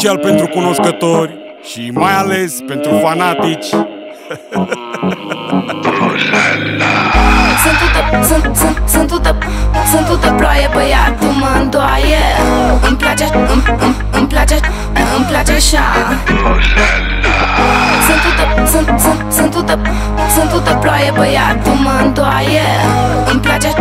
special pentru cunoscători și mai ales pentru fanatici. Sunt ută ploaie, băiatul mă îndoaie. Îmi place așa. Sunt ută ploaie, băiatul mă îndoaie. Îmi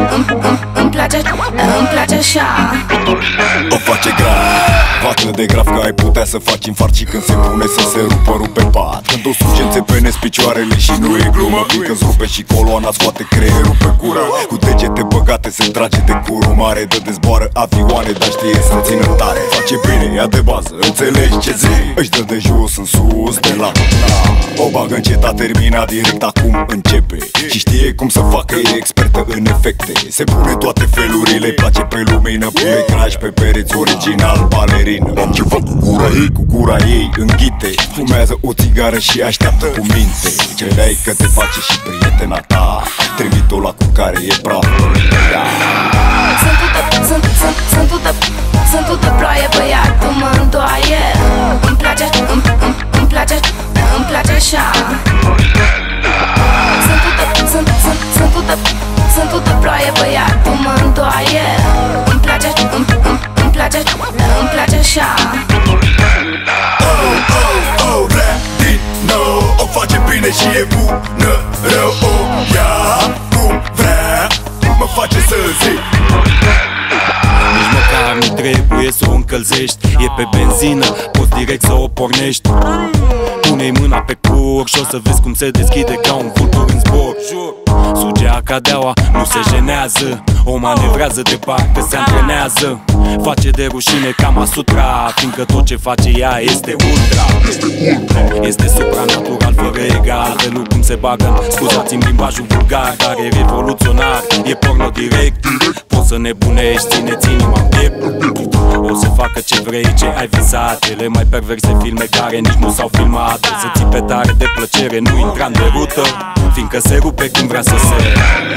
place așa. O face grav, atât de grav că ai putea să faci infart. Și când se pune să se rupe pat. Când o suge înțepenezi picioarele și nu e glumă. Când rupe și coloana, scoate creierul pe gură. Cu degete băgate se trage de curul mare. Dă de zboară avioane, dar știe să țină tare. Face bine, ea de bază, înțelegi ce zic? Își dă de jos în sus, de la o bagă încetat, termina direct, acum începe. Și știe cum să facă, e expertă în efecte. Se pune toate felurile, place pe lumină. Pune crash pe pereți, original balerină. Am ceva cu gura ei înghite. Fumează o țigară și așteaptă cu minte. Cereai că te face și prietena ta. Trimit-o la cu care e praf. Sunt ută ploaie, băiatul mă îndoaie. Îmi place așa. Sunt ută ploaie, băiatul mă îndoaie. Îmi place așa. Oh, ready, no. O face bine și e bună, rău. O ia cum vrea, mă face să zic. Nici măcar nu trebuie să o încălzești. E pe benzină, poți direct să o pornești. Pune-i mâna pe cur și o să vezi cum se deschide ca un vultur în zbor. Suge acadeaua, nu se jenează. O manevrează de parcă se antrenează. Face de rușine Kama Sutra, fiindcă tot ce face ea este ultra. Este supranatural fără egal. Felul cum se bagă, scuzați-mi limbajul vulgar, dar e revoluționar. E porno direct, poți să nebunești, țineți inima în piept. O să facă ce vrei, ce ai visat. Cele mai perverse filme care nici nu s-au filmat. Să ții pe tare de plăcere, nu intra în derută, fiindcă se rupe când vrea să se...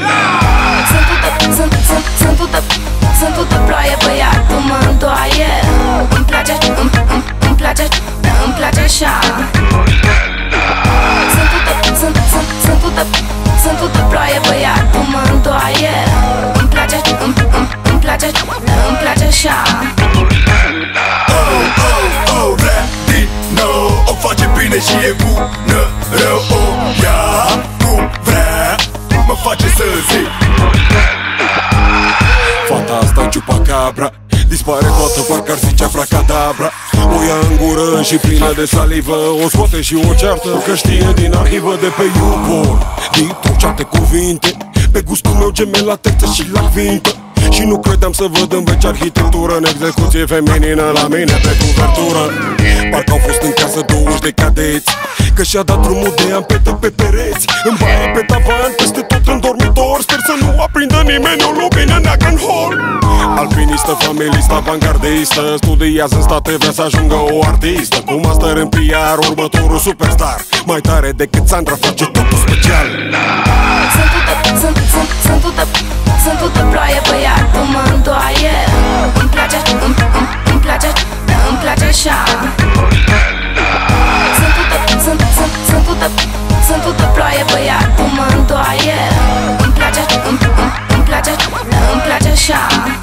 Sunt ută ploaie, băiatul mă îndoaie. Îmi place așa. Sunt ută ploaie, băiatul mă îndoaie. Îmi place așa. Oh, ready, no. O face bine și e bună, rău. O ia cum vrea, mă face să zic. Fata asta-i ciupacabra, dispare toată, parcă ar zice abracadabra. O ia în gură și plină de salivă, o scoate și o ceartă, că știe din arhivă de pe YouPorn. Din truceate cuvinte, pe gustul meu gemel la textă și la cvintă. Și nu credeam să văd în veci arhitectură în execuție feminină la mine pe cuvertură. Parcă au fost în casă 20 de cadeți, că și-a dat drumul de ampetă pe pereți. În baie, pe tavan, peste tot în dormitor. Sper să nu aprindă nimeni o lumină neagră în hol. Alpinistă, familistă, avangardistă, studiază în state, vrea să ajungă o artistă. Cu master în PR, următorul superstar. Mai tare decât Sandra, face totul special. Sunt ută ploaie, băiatul mă îndoaie. Îmi place așa. Sunt ută ploaie, băiatul mă îndoaie. Îmi place așa.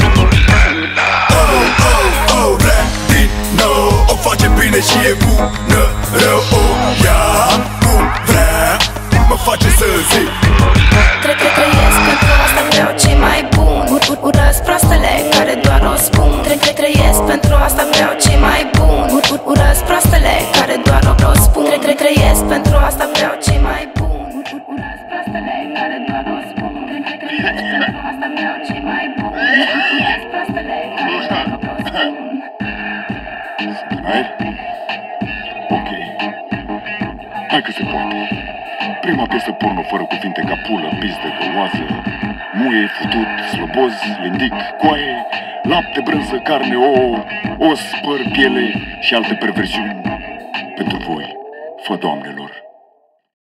Oh, ready, no. O face bine și e bună, rău. O ia cum vrea, mă face să zic. Trăiesc pentru asta, vreau ce mai bun. Urăsc proastele care doar o spun. Trăiesc pentru asta, vreau ce mai bun. Urăsc proastele care doar o spun. Trăiesc pentru asta, vreau ce mai bun. Urăsc proastele care doar o spun. Trăiesc pentru asta, vreau ce mai bun. Urăsc proastele care doar o spun. Ok, hai că se poate. Prima piesă porno fără cuvinte ca pulă, pizdă, goloază, muie, futut, slăboz, lindic, coaie, lapte, brânză, carne, ouă, os, păr, piele și alte perversiuni pentru voi, fă doamnelor.